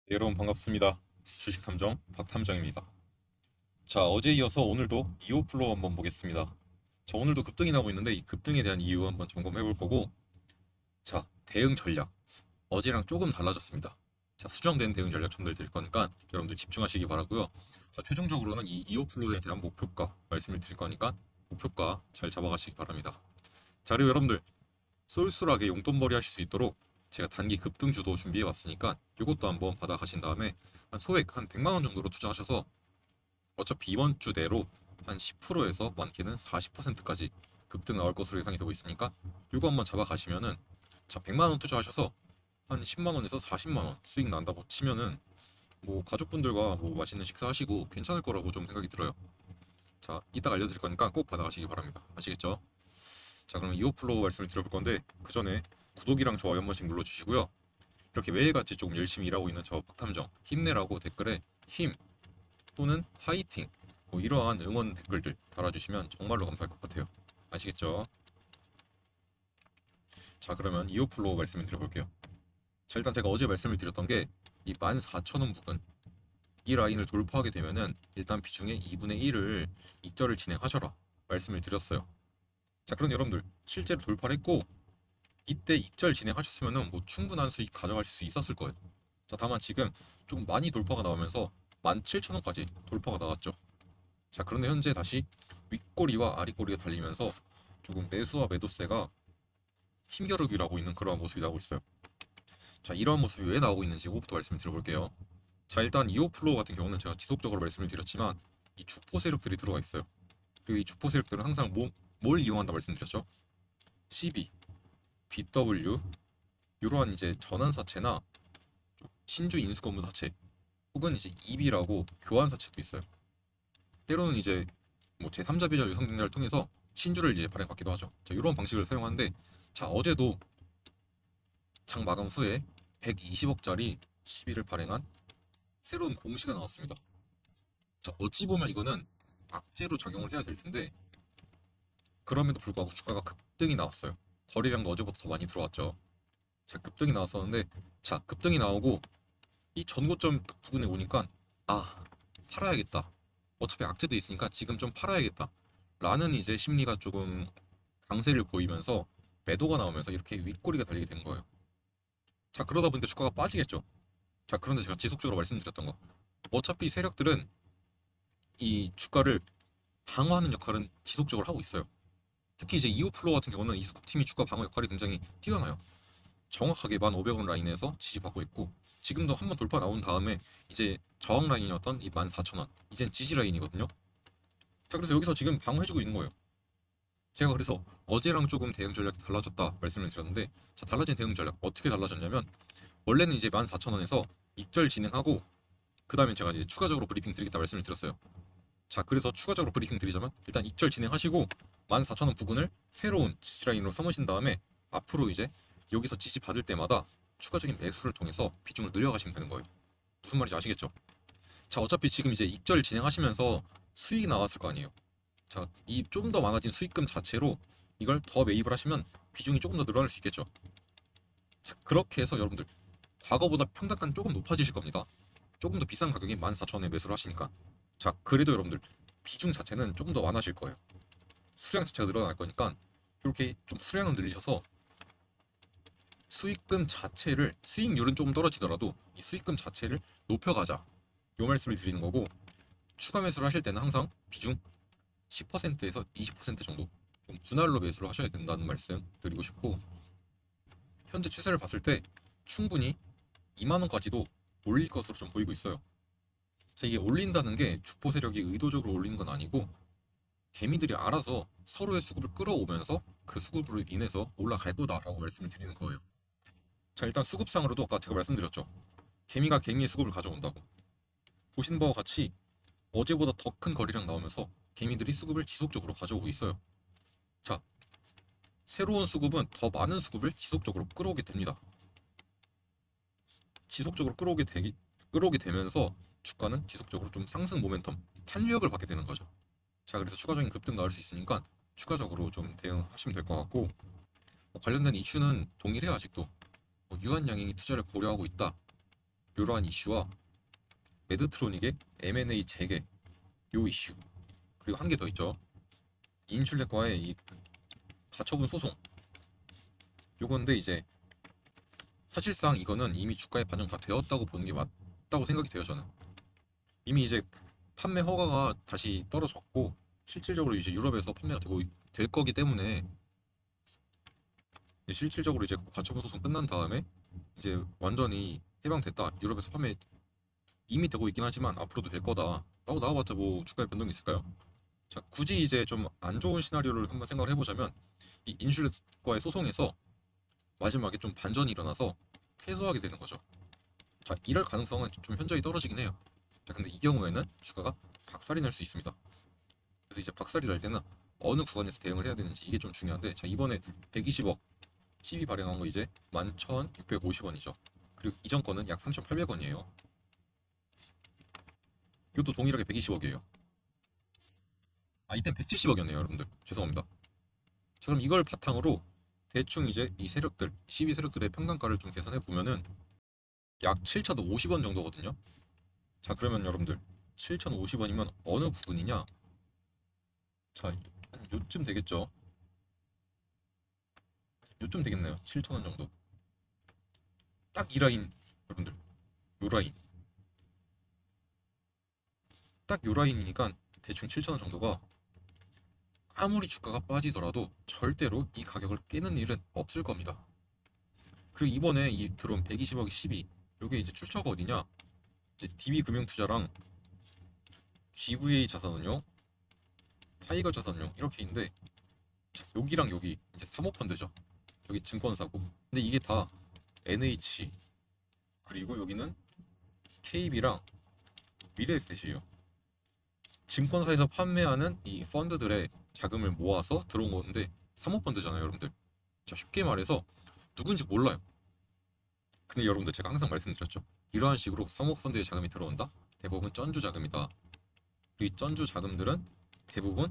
네, 여러분 반갑습니다. 주식탐정 박탐정입니다. 자, 어제 이어서 오늘도 이오플로우 한번 보겠습니다. 자, 오늘도 급등이 나오고 있는데 이 급등에 대한 이유 한번 점검해 볼 거고, 자, 대응 전략. 어제랑 조금 달라졌습니다. 자, 수정된 대응 전략 전달드릴 거니까 여러분들 집중하시기 바라고요. 자, 최종적으로는 이 이오플로우에 대한 목표가 말씀을 드릴 거니까 목표가 잘 잡아가시기 바랍니다. 자, 그리고 여러분들 쏠쏠하게 용돈벌이 하실 수 있도록 제가 단기 급등 주도 준비해 왔으니까 이것도 한번 받아가신 다음에 한 소액 한 100만 원 정도로 투자하셔서 어차피 이번 주 내로 한 10%에서 많게는 40%까지 급등 나올 것으로 예상이 되고 있으니까 이거 한번 잡아가시면은, 자, 100만 원 투자하셔서 한 10만 원에서 40만 원 수익 난다고 치면은 뭐 가족분들과 뭐 맛있는 식사하시고 괜찮을 거라고 좀 생각이 들어요. 자, 이따가 알려드릴 거니까 꼭 받아가시기 바랍니다. 아시겠죠? 자, 그럼 이오플로우 말씀을 드려볼 건데 그 전에 구독이랑 좋아요 한 번씩 눌러주시고요. 이렇게 매일같이 조금 열심히 일하고 있는 저 박탐정 힘내라고 댓글에 힘 또는 화이팅 뭐 이러한 응원 댓글들 달아주시면 정말로 감사할 것 같아요. 아시겠죠? 자, 그러면 이오플로우 말씀을 드려볼게요. 자, 일단 제가 어제 말씀을 드렸던 게 이 14,000원 부근 이 라인을 돌파하게 되면은 일단 비중의 2분의 1을 익절을 진행하셔라 말씀을 드렸어요. 자, 그럼 여러분들 실제로 돌파를 했고 이때 익절 진행하셨으면은 뭐 충분한 수익 가져가실 수 있었을 거예요. 자, 다만 지금 조금 많이 돌파가 나오면서 17,000원까지 돌파가 나왔죠. 자, 그런데 현재 다시 윗꼬리와 아랫꼬리가 달리면서 조금 매수와 매도세가 힘겨루기라고 있는 그러한 모습이 나오고 있어요. 자, 이러한 모습이 왜 나오고 있는지 이거부터 말씀을 드려볼게요. 자, 일단 이오플로우 같은 경우는 제가 지속적으로 말씀을 드렸지만 이 주포 세력들이 들어가 있어요. 그리고 이 주포 세력들은 항상 뭘 이용한다 말씀드렸죠? CB, BW, 이러한 이제 전환사채나 신주 인수거래사채 혹은 이제 EB라고 교환사채도 있어요. 때로는 이제 뭐 제3자 비자 유상증자를 통해서 신주를 이제 발행받기도 하죠. 자, 이런 방식을 사용하는데, 자, 어제도 장 마감 후에 120억짜리 시비를 발행한 새로운 공시가 나왔습니다. 자, 어찌 보면 이거는 악재로 작용을 해야 될 텐데 그럼에도 불구하고 주가가 급등이 나왔어요. 거래량도 어제보다 더 많이 들어왔죠. 자, 급등이 나왔었는데, 자, 급등이 나오고 이 전고점 부근에 오니까 아, 팔아야겠다. 어차피 악재도 있으니까 지금 좀 팔아야겠다. 라는 이제 심리가 조금 강세를 보이면서 매도가 나오면서 이렇게 윗꼬리가 달리게 된 거예요. 자, 그러다 보니까 주가가 빠지겠죠. 자, 그런데 제가 지속적으로 말씀드렸던 거. 어차피 세력들은 이 주가를 방어하는 역할은 지속적으로 하고 있어요. 특히 이제 이오플로우 같은 경우는 이 수급팀이 주가 방어 역할이 굉장히 뛰어나요. 정확하게 1,500원 라인에서 지지받고 있고 지금도 한번 돌파 나온 다음에 이제 저항 라인이었던 이 14,000원 이젠 지지 라인이거든요. 자, 그래서 여기서 지금 방어해주고 있는 거예요. 제가 그래서 어제랑 조금 대응 전략이 달라졌다 말씀을 드렸는데, 자, 달라진 대응 전략 어떻게 달라졌냐면 원래는 이제 14,000원에서 익절 진행하고 그 다음에 제가 이제 추가적으로 브리핑 드리겠다 말씀을 드렸어요. 자, 그래서 추가적으로 브리핑 드리자면 일단 익절 진행하시고 14,000원 부근을 새로운 지지 라인으로 삼으신 다음에 앞으로 이제 여기서 지지 받을 때마다 추가적인 매수를 통해서 비중을 늘려가시면 되는 거예요. 무슨 말인지 아시겠죠? 자, 어차피 지금 이제 익절 진행하시면서 수익이 나왔을 거 아니에요. 자, 이 좀 더 많아진 수익금 자체로 이걸 더 매입을 하시면 비중이 조금 더 늘어날 수 있겠죠. 자, 그렇게 해서 여러분들 과거보다 평단가는 조금 높아지실 겁니다. 조금 더 비싼 가격에 14,000원에 매수를 하시니까. 자, 그래도 여러분들 비중 자체는 조금 더 많아질 거예요. 수량 자체가 늘어날 거니까 이렇게 좀 수량을 늘리셔서 수익금 자체를, 수익률은 조금 떨어지더라도 이 수익금 자체를 높여가자, 요 말씀을 드리는 거고, 추가 매수를 하실 때는 항상 비중 10%에서 20% 정도 좀 분할로 매수를 하셔야 된다는 말씀 드리고 싶고, 현재 추세를 봤을 때 충분히 2만 원까지도 올릴 것으로 좀 보이고 있어요. 자, 이게 올린다는 게 주포 세력이 의도적으로 올리는 건 아니고 개미들이 알아서 서로의 수급을 끌어오면서 그 수급으로 인해서 올라갈 거다라고 말씀을 드리는 거예요. 자, 일단 수급상으로도 아까 제가 말씀드렸죠. 개미가 개미의 수급을 가져온다고. 보신 바와 같이 어제보다 더 큰 거래량 나오면서 개미들이 수급을 지속적으로 가져오고 있어요. 자, 새로운 수급은 더 많은 수급을 지속적으로 끌어오게 됩니다. 지속적으로 끌어오게 되면서 주가는 지속적으로 좀 상승 모멘텀, 탄력을 받게 되는 거죠. 자, 그래서 추가적인 급등 나올 수 있으니까 추가적으로 좀 대응하시면 될 것 같고, 관련된 이슈는 동일해요. 아직도 유한양행이 투자를 고려하고 있다, 이러한 이슈와 메드트로닉의 M&A 재개 요 이슈, 그리고 한 개 더 있죠. 인슐렛과의 이 가처분 소송 요건데, 이제 사실상 이거는 이미 주가에 반영 다 되었다고 보는 게 맞다고 생각이 돼요. 저는 이미 이제 판매 허가가 다시 떨어졌고 실질적으로 이제 유럽에서 판매가 될 거기 때문에, 실질적으로 이제 가처분 소송 끝난 다음에 이제 완전히 해방됐다, 유럽에서 판매 이미 되고 있긴 하지만 앞으로도 될 거다 라고 나와봤자 뭐 주가에 변동이 있을까요? 자, 굳이 이제 좀 안 좋은 시나리오를 한번 생각을 해보자면, 이 인슐렛과의 소송에서 마지막에 좀 반전이 일어나서 패소하게 되는 거죠. 자, 이럴 가능성은 좀 현저히 떨어지긴 해요. 자, 근데 이 경우에는 주가가 박살이 날 수 있습니다. 그래서 이제 박살이 날 때는 어느 구간에서 대응을 해야 되는지 이게 좀 중요한데, 자, 이번에 120억 시비 발행한 거 이제 11,650원이죠. 그리고 이전 거는 약 3,800원이에요. 이것도 동일하게 120억이에요. 아, 이땐 170억이었네요, 여러분들. 죄송합니다. 자, 그럼 이걸 바탕으로 대충 이제 이 세력들, 시비 세력들의 평단가를 좀 계산해 보면은 약 7,050원 정도거든요. 자, 그러면 여러분들 7,050원이면 어느 부분이냐? 자, 한 요쯤 되겠죠? 요쯤 되겠네요. 7,000원 정도. 딱 이 라인, 여러분들. 요 라인. 딱 요 라인이니까 대충 7,000원 정도가, 아무리 주가가 빠지더라도 절대로 이 가격을 깨는 일은 없을 겁니다. 그리고 이번에 이 들어온 120억이 12, 요게 이제 출처가 어디냐? 이제 DB금융투자랑 GVA 자산운용, 타이거 자산운용 이렇게 있는데, 자, 여기랑 여기 이제 사모펀드죠. 여기 증권사고. 근데 이게 다 NH, 그리고 여기는 KB랑 미래에셋이에요. 증권사에서 판매하는 이 펀드들의 자금을 모아서 들어온 건데 사모펀드잖아요, 여러분들. 자, 쉽게 말해서 누군지 몰라요. 근데 여러분들 제가 항상 말씀드렸죠. 이러한 식으로 사모펀드에 자금이 들어온다? 대부분 쩐주 자금이다. 그리고 이 쩐주 자금들은 대부분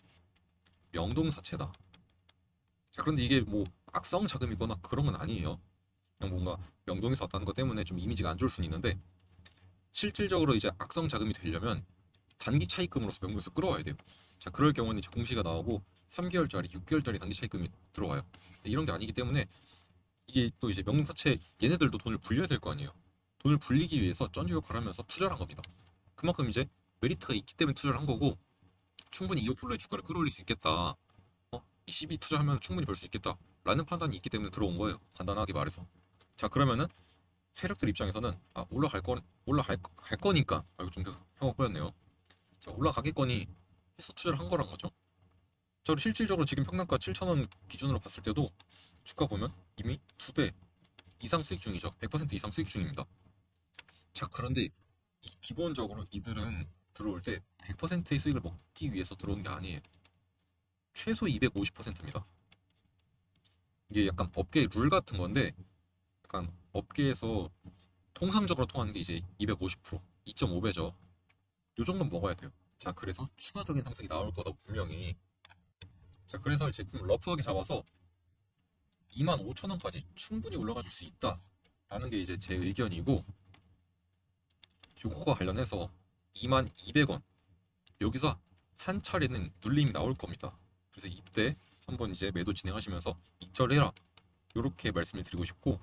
명동사채다. 자, 그런데 이게 뭐 악성 자금이거나 그런 건 아니에요. 그냥 뭔가 명동에서 왔다는 것 때문에 좀 이미지가 안 좋을 수는 있는데, 실질적으로 이제 악성 자금이 되려면 단기 차입금으로서 명목에서 끌어와야 돼요. 자, 그럴 경우는 이제 공시가 나오고 3개월짜리, 6개월짜리 단기 차입금이 들어와요. 이런 게 아니기 때문에 이게 또 이제 명목사채, 얘네들도 돈을 불려야 될 거 아니에요. 돈을 불리기 위해서 쩐주 역할을 하면서 투자를 한 겁니다. 그만큼 이제 메리트가 있기 때문에 투자를 한 거고, 충분히 이오플로의 주가를 끌어올릴 수 있겠다. 이 CB 투자하면 충분히 벌 수 있겠다. 라는 판단이 있기 때문에 들어온 거예요. 간단하게 말해서. 자, 그러면은 세력들 입장에서는 올라갈 거니까, 이거 좀 계속 혀가 꼬였네요. 자, 올라가겠거니 해서 투자를 한 거란 거죠. 자, 그리고 실질적으로 지금 평단가 7,000원 기준으로 봤을 때도 주가 보면 이미 2배 이상 수익 중이죠. 100% 이상 수익 중입니다. 자, 그런데 기본적으로 이들은 들어올 때 100%의 수익을 먹기 위해서 들어온 게 아니에요. 최소 250%입니다. 이게 약간 업계의 룰 같은 건데, 약간 업계에서 통상적으로 통하는 게 이제 250%, 2.5배죠. 요 정도는 먹어야 돼요. 자, 그래서 추가적인 상승이 나올 거다, 분명히. 자, 그래서 이제 좀 러프하게 잡아서 25,000원까지 충분히 올라가 줄 수 있다 라는 게 이제 제 의견이고, 요거가 관련해서 22,200원, 여기서 한 차례는 눌림이 나올 겁니다. 그래서 이때 한번 이제 매도 진행하시면서 익절해라, 요렇게 말씀을 드리고 싶고,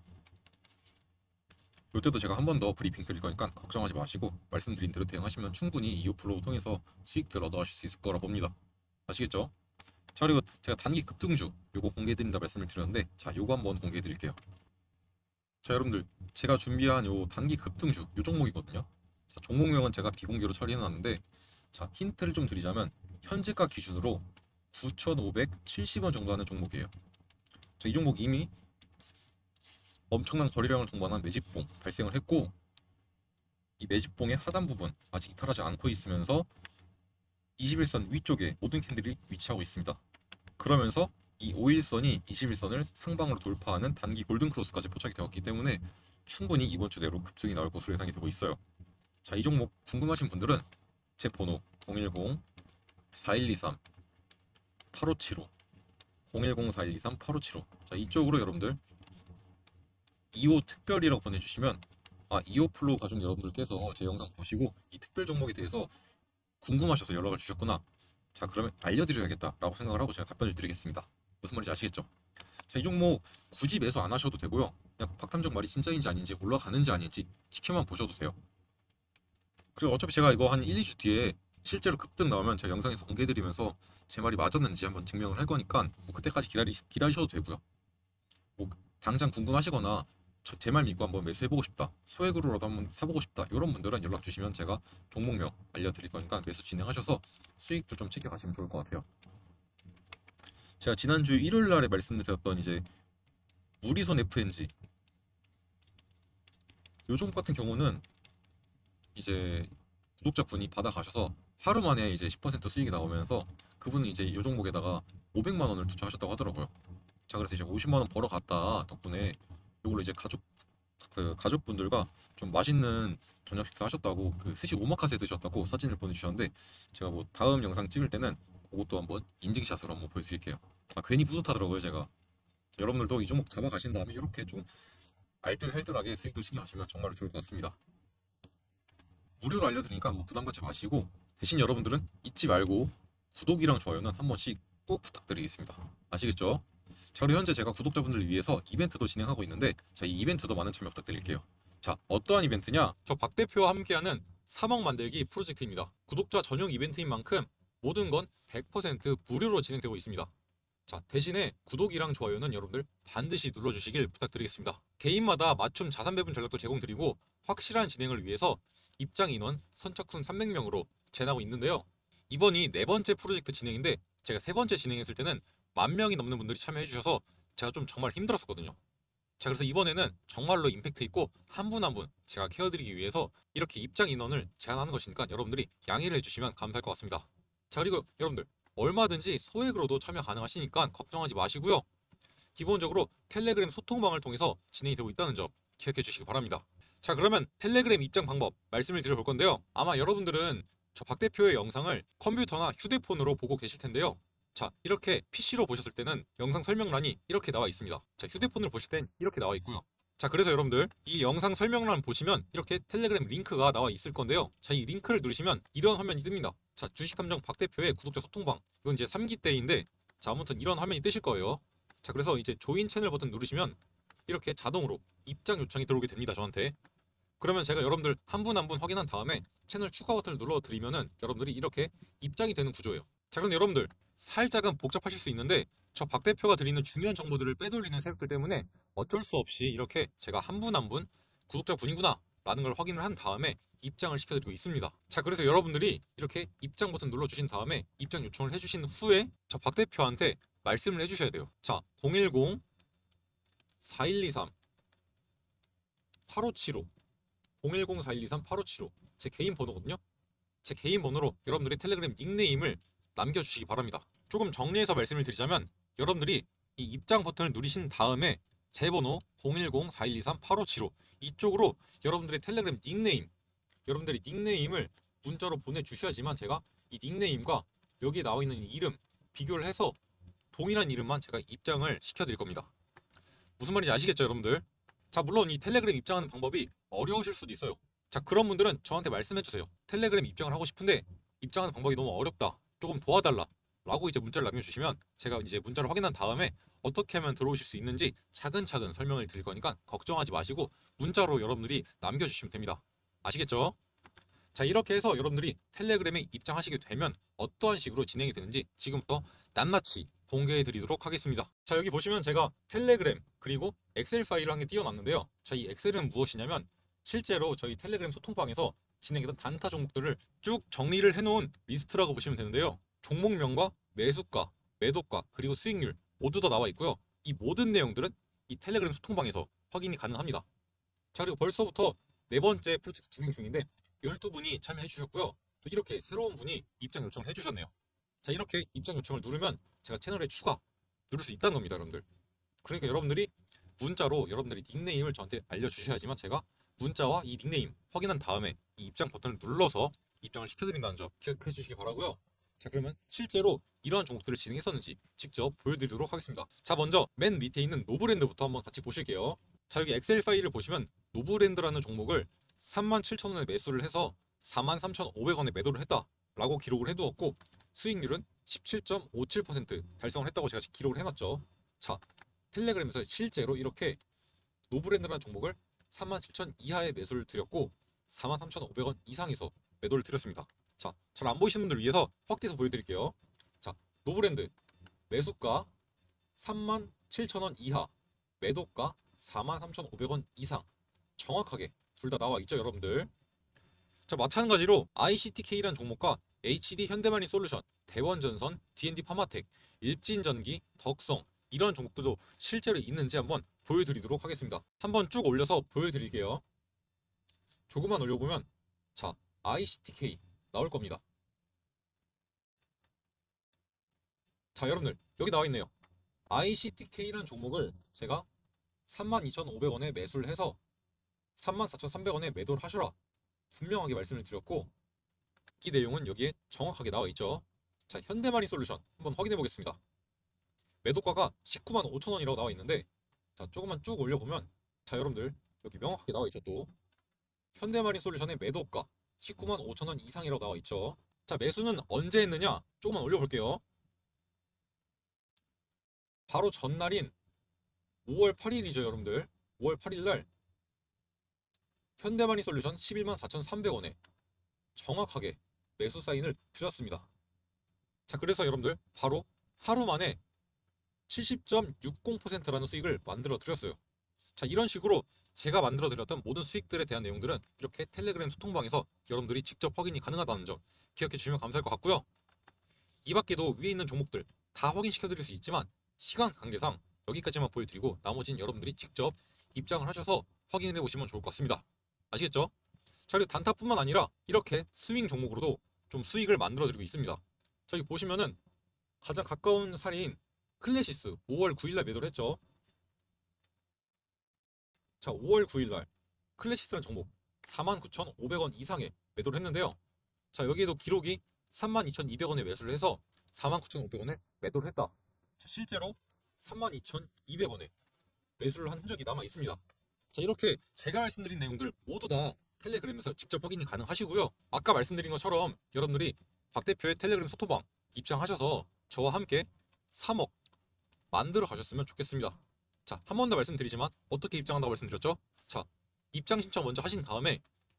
요때도 제가 한 번 더 브리핑 드릴 거니까 걱정하지 마시고 말씀드린 대로 대응하시면 충분히 이오플로우 통해서 수익들 얻어가실 수 있을 거라 봅니다. 아시겠죠? 자, 그리고 제가 단기 급등주 요거 공개해드린다 말씀을 드렸는데, 자, 요거 한번 공개해드릴게요. 자, 여러분들 제가 준비한 요 단기 급등주 요 종목이거든요. 자, 종목명은 제가 비공개로 처리해놨는데, 자, 힌트를 좀 드리자면 현재가 기준으로 9,570원 정도 하는 종목이에요. 자, 이 종목 이미 엄청난 거래량을 동반한 매집봉 발생을 했고, 이 매집봉의 하단 부분 아직 이탈하지 않고 있으면서 21선 위쪽에 모든 캔들이 위치하고 있습니다. 그러면서 이 5일선이 21선을 상방으로 돌파하는 단기 골든크로스까지 포착이 되었기 때문에 충분히 이번 주 내로 급등이 나올 것으로 예상이 되고 있어요. 자, 이 종목 궁금하신 분들은 제 번호 010-4123-8575 010-4123-8575, 자, 이쪽으로 여러분들 2호 특별이라고 보내주시면 이오플로우 가족 여러분들께서 제 영상 보시고 이 특별 종목에 대해서 궁금하셔서 연락을 주셨구나. 자, 그러면 알려드려야겠다라고 생각을 하고 제가 답변을 드리겠습니다. 무슨 말인지 아시겠죠? 자, 이 종목 굳이 매수 안 하셔도 되고요. 그냥 박탐정 말이 진짜인지 아닌지 올라가는지 아닌지 지켜만 보셔도 돼요. 그리고 어차피 제가 이거 한 1, 2주 뒤에 실제로 급등 나오면 제가 영상에서 공개해드리면서 제 말이 맞았는지 한번 증명을 할 거니까 뭐 그때까지 기다리셔도 되고요. 뭐 당장 궁금하시거나 제 말 믿고 한번 매수해보고 싶다, 소액으로라도 한번 사보고 싶다, 이런 분들은 연락 주시면 제가 종목명 알려드릴 거니까 매수 진행하셔서 수익도 좀 챙겨가시면 좋을 것 같아요. 제가 지난주 일요일 날에 말씀드렸던 이제 우리손 FNG 요 종목 같은 경우는 이제 구독자분이 받아가셔서 하루 만에 이제 10% 수익이 나오면서 그분은 이제 이 종목에다가 500만 원을 투자하셨다고 하더라고요. 자, 그래서 이제 50만 원 벌어갔다 덕분에 이걸로 이제 가족분들과 좀 맛있는 저녁 식사 하셨다고, 그 스시 오마카세 드셨다고 사진을 보내주셨는데, 제가 뭐 다음 영상 찍을 때는 그것도 한번 인증샷으로 한번 보여드릴게요. 괜히 뿌듯하더라고요 제가. 여러분들도 이 종목 잡아가신 다음에 이렇게 좀 알뜰살뜰하게 수익도 신경하시면 정말 좋을 것 같습니다. 무료로 알려드리니까 뭐 부담 갖지 마시고, 대신 여러분들은 잊지 말고 구독이랑 좋아요는 한 번씩 꼭 부탁드리겠습니다. 아시겠죠? 자, 그리고 현재 제가 구독자분들을 위해서 이벤트도 진행하고 있는데, 자, 이 이벤트도 많은 참여 부탁드릴게요. 자, 어떠한 이벤트냐? 저 박 대표와 함께하는 3억 만들기 프로젝트입니다. 구독자 전용 이벤트인 만큼 모든 건 100% 무료로 진행되고 있습니다. 자, 대신에 구독이랑 좋아요는 여러분들 반드시 눌러주시길 부탁드리겠습니다. 개인마다 맞춤 자산 배분 전략도 제공드리고, 확실한 진행을 위해서 입장 인원 선착순 300명으로 재나고 있는데요. 이번이 네 번째 프로젝트 진행인데, 제가 세 번째 진행했을 때는 10,000명이 넘는 분들이 참여해 주셔서 제가 좀 정말 힘들었었거든요. 자, 그래서 이번에는 정말로 임팩트 있고 한 분 한 분 제가 케어드리기 위해서 이렇게 입장 인원을 제한하는 것이니까 여러분들이 양해를 해주시면 감사할 것 같습니다. 자, 그리고 여러분들 얼마든지 소액으로도 참여 가능하시니까 걱정하지 마시고요. 기본적으로 텔레그램 소통방을 통해서 진행이 되고 있다는 점 기억해 주시기 바랍니다. 자, 그러면 텔레그램 입장 방법 말씀을 드려볼 건데요. 아마 여러분들은 저 박 대표의 영상을 컴퓨터나 휴대폰으로 보고 계실 텐데요. 자, 이렇게 PC로 보셨을 때는 영상 설명란이 이렇게 나와 있습니다. 자, 휴대폰을 보실 땐 이렇게 나와 있고요. 자, 그래서 여러분들 이 영상 설명란 보시면 이렇게 텔레그램 링크가 나와 있을 건데요. 자, 이 링크를 누르시면 이런 화면이 뜹니다. 자, 주식탐정 박 대표의 구독자 소통방, 이건 이제 3기 때인데, 자, 아무튼 이런 화면이 뜨실 거예요. 자, 그래서 이제 조인 채널 버튼 누르시면 이렇게 자동으로 입장 요청이 들어오게 됩니다, 저한테. 그러면 제가 여러분들 한 분 한 분 확인한 다음에 채널 추가 버튼을 눌러드리면은 여러분들이 이렇게 입장이 되는 구조예요. 자, 그런데 여러분들 살짝은 복잡하실 수 있는데, 저 박 대표가 드리는 중요한 정보들을 빼돌리는 세력들 때문에 어쩔 수 없이 이렇게 제가 한 분 한 분 구독자분이구나 라는 걸 확인을 한 다음에 입장을 시켜드리고 있습니다. 자, 그래서 여러분들이 이렇게 입장 버튼 눌러주신 다음에 입장 요청을 해주신 후에 저 박 대표한테 말씀을 해주셔야 돼요. 자, 010-4123-8575 010-4123-8575 제 개인 번호거든요. 제 개인 번호로 여러분들이 텔레그램 닉네임을 남겨주시기 바랍니다. 조금 정리해서 말씀을 드리자면, 여러분들이 이 입장 버튼을 누르신 다음에 제 번호 010-4123-8575 이쪽으로 여러분들의 텔레그램 닉네임, 여러분들이 닉네임을 문자로 보내주셔야지만 제가 이 닉네임과 여기에 나와 있는 이름 비교를 해서 동일한 이름만 제가 입장을 시켜드릴 겁니다. 무슨 말인지 아시겠죠, 여러분들? 자, 물론 이 텔레그램 입장하는 방법이 어려우실 수도 있어요. 자, 그런 분들은 저한테 말씀해주세요. 텔레그램 입장을 하고 싶은데 입장하는 방법이 너무 어렵다, 조금 도와달라 라고 이제 문자를 남겨주시면 제가 이제 문자를 확인한 다음에 어떻게 하면 들어오실 수 있는지 차근차근 설명을 드릴 거니까 걱정하지 마시고 문자로 여러분들이 남겨주시면 됩니다. 아시겠죠? 자, 이렇게 해서 여러분들이 텔레그램에 입장하시게 되면 어떠한 식으로 진행이 되는지 지금부터 낱낱이 공개해 드리도록 하겠습니다. 자, 여기 보시면 제가 텔레그램 그리고 엑셀 파일을 한 개 띄워놨는데요. 자, 이 엑셀은 무엇이냐면 실제로 저희 텔레그램 소통방에서 진행했던 단타 종목들을 쭉 정리를 해놓은 리스트라고 보시면 되는데요. 종목명과 매수가, 매도가, 그리고 수익률 모두 다 나와 있고요. 이 모든 내용들은 이 텔레그램 소통방에서 확인이 가능합니다. 자, 그리고 벌써부터 네 번째 프로젝트 진행 중인데 12분이 참여해 주셨고요. 또 이렇게 새로운 분이 입장 요청을 해주셨네요. 자, 이렇게 입장 요청을 누르면 제가 채널에 추가 누를 수 있다는 겁니다, 여러분들. 그러니까 여러분들이 문자로 여러분들이 닉네임을 저한테 알려주셔야지만 제가 문자와 이 닉네임 확인한 다음에 이 입장 버튼을 눌러서 입장을 시켜드린다는 점 기억해 주시기 바라고요. 자, 그러면 실제로 이러한 종목들을 진행했었는지 직접 보여드리도록 하겠습니다. 자, 먼저 맨 밑에 있는 노브랜드부터 한번 같이 보실게요. 자, 여기 엑셀 파일을 보시면 노브랜드라는 종목을 37,000원에 매수를 해서 43,500원에 매도를 했다라고 기록을 해두었고 수익률은 17.57% 달성을 했다고 제가 기록을 해놨죠. 자, 텔레그램에서 실제로 이렇게 노브랜드라는 종목을 37,000 이하에 매수를 드렸고 43,500원 이상에서 매도를 드렸습니다. 자, 잘 안 보이시는 분들 위해서 확대해서 보여드릴게요. 자, 노브랜드 매수가 37,000원 이하, 매도가 43,500원 이상, 정확하게 둘 다 나와 있죠, 여러분들. 자, 마찬가지로 ICTK라는 종목과 HD 현대마린 솔루션, 대원전선, D&D 파마텍, 일진전기, 덕성 이런 종목들도 실제로 있는지 한번 보여드리도록 하겠습니다. 한번 쭉 올려서 보여드릴게요. 조금만 올려보면 자, ICTK 나올 겁니다. 자, 여러분들 여기 나와 있네요. ICTK라는 종목을 제가 32,500원에 매수를 해서 34,300원에 매도를 하셔라 분명하게 말씀을 드렸고 이 내용은 여기에 정확하게 나와 있죠. 자, 현대마린 솔루션 한번 확인해 보겠습니다. 매도가가 19만 5천원이라고 나와 있는데 자, 조금만 쭉 올려보면 자, 여러분들 여기 명확하게 나와 있죠. 또 현대마린 솔루션의 매도가 19만 5천원 이상이라고 나와 있죠. 자, 매수는 언제 했느냐 조금만 올려볼게요. 바로 전날인 5월 8일이죠, 여러분들. 5월 8일날 현대마린 솔루션 11만 4,300원에 정확하게 매수 사인을 드렸습니다. 자, 그래서 여러분들 바로 하루 만에 70.60%라는 수익을 만들어 드렸어요. 자, 이런 식으로 제가 만들어 드렸던 모든 수익들에 대한 내용들은 이렇게 텔레그램 소통방에서 여러분들이 직접 확인이 가능하다는 점 기억해 주시면 감사할 것 같고요. 이 밖에도 위에 있는 종목들 다 확인시켜 드릴 수 있지만 시간 관계상 여기까지만 보여드리고 나머지는 여러분들이 직접 입장을 하셔서 확인을 해보시면 좋을 것 같습니다. 아시겠죠? 자, 그리고 단타뿐만 아니라 이렇게 스윙 종목으로도 좀 수익을 만들어 드리고 있습니다. 저기 보시면은 가장 가까운 사례인 클래시스 5월 9일날 매도를 했죠. 자, 5월 9일날 클래시스라는 종목 49,500원 이상에 매도를 했는데요. 자, 여기에도 기록이 32,200원에 매수를 해서 49,500원에 매도를 했다. 자, 실제로 32,200원에 매수를 한 흔적이 남아 있습니다. 자, 이렇게 제가 말씀드린 내용들 모두 다 텔레그램에서 직접 확인이 가능하시고요. 아까 말씀드린 것처럼 여러분들이 박 대표의 텔레그램 소통방 입장하셔서 저와 함께 3억 만들어 가셨으면 좋겠습니다. 자, 한 번 더 말씀드리지만 어떻게 입장한다고 말씀드렸죠? 자, 입장 신청 먼저 하신 다음에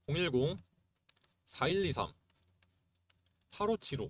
010-4123-8575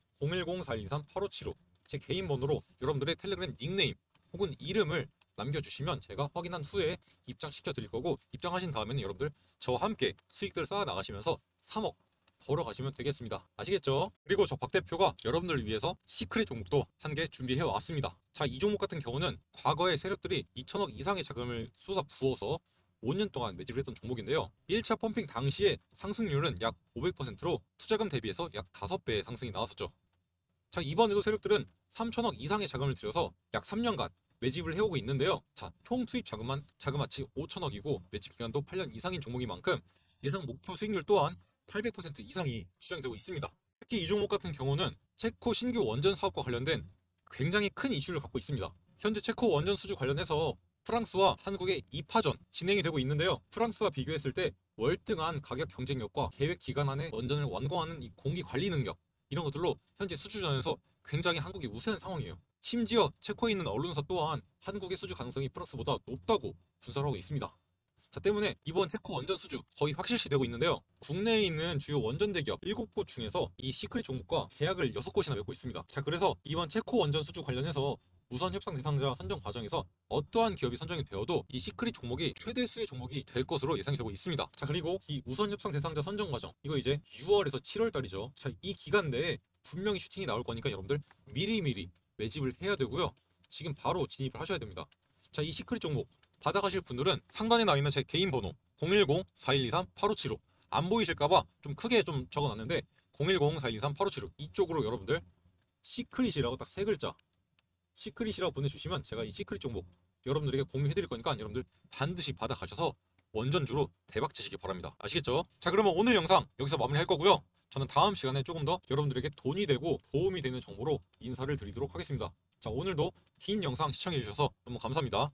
010-4123-8575 제 개인 번호로 여러분들의 텔레그램 닉네임 혹은 이름을 남겨주시면 제가 확인한 후에 입장시켜 드릴 거고 입장하신 다음에는 여러분들 저와 함께 수익들 쌓아 나가시면서 3억 벌어가시면 되겠습니다. 아시겠죠? 그리고 저 박 대표가 여러분들을 위해서 시크릿 종목도 한 개 준비해 왔습니다. 자, 이 종목 같은 경우는 과거에 세력들이 2천억 이상의 자금을 쏟아 부어서 5년 동안 매집을 했던 종목인데요. 1차 펌핑 당시에 상승률은 약 500%로 투자금 대비해서 약 5배의 상승이 나왔었죠. 자, 이번에도 세력들은 3천억 이상의 자금을 들여서 약 3년간 매집을 해오고 있는데요. 자, 총 투입 자금하치 5천억이고 매집 기간도 8년 이상인 종목인 만큼 예상 목표 수익률 또한 800% 이상이 추정되고 있습니다. 특히 이 종목 같은 경우는 체코 신규 원전 사업과 관련된 굉장히 큰 이슈를 갖고 있습니다. 현재 체코 원전 수주 관련해서 프랑스와 한국의 2파전 진행이 되고 있는데요. 프랑스와 비교했을 때 월등한 가격 경쟁력과 계획 기간 안에 원전을 완공하는 이 공기 관리 능력 이런 것들로 현재 수주전에서 굉장히 한국이 우세한 상황이에요. 심지어 체코에 있는 언론사 또한 한국의 수주 가능성이 프랑스보다 높다고 분석을 하고 있습니다. 자, 때문에 이번 체코 원전 수주 거의 확실시 되고 있는데요. 국내에 있는 주요 원전 대기업 7곳 중에서 이 시크릿 종목과 계약을 6곳이나 맺고 있습니다. 자, 그래서 이번 체코 원전 수주 관련해서 우선 협상 대상자 선정 과정에서 어떠한 기업이 선정이 되어도 이 시크릿 종목이 최대수의 종목이 될 것으로 예상이 되고 있습니다. 자, 그리고 이 우선 협상 대상자 선정 과정 이거 이제 6월에서 7월 달이죠. 자, 이 기간 내에 분명히 슈팅이 나올 거니까 여러분들 미리미리 매집을 해야 되고요. 지금 바로 진입을 하셔야 됩니다. 자, 이 시크릿 종목 받아가실 분들은 상단에 나와 있는 제 개인 번호 010-4123-8575 안 보이실까봐 좀 크게 좀 적어놨는데 010-4123-8575 이쪽으로 여러분들 시크릿이라고 딱 3글자 시크릿이라고 보내주시면 제가 이 시크릿 종목 여러분들에게 공유해드릴 거니까 여러분들 반드시 받아가셔서 원전주로 대박 치시기 바랍니다. 아시겠죠? 자, 그러면 오늘 영상 여기서 마무리할 거고요. 저는 다음 시간에 조금 더 여러분들에게 돈이 되고 도움이 되는 정보로 인사를 드리도록 하겠습니다. 자, 오늘도 긴 영상 시청해주셔서 너무 감사합니다.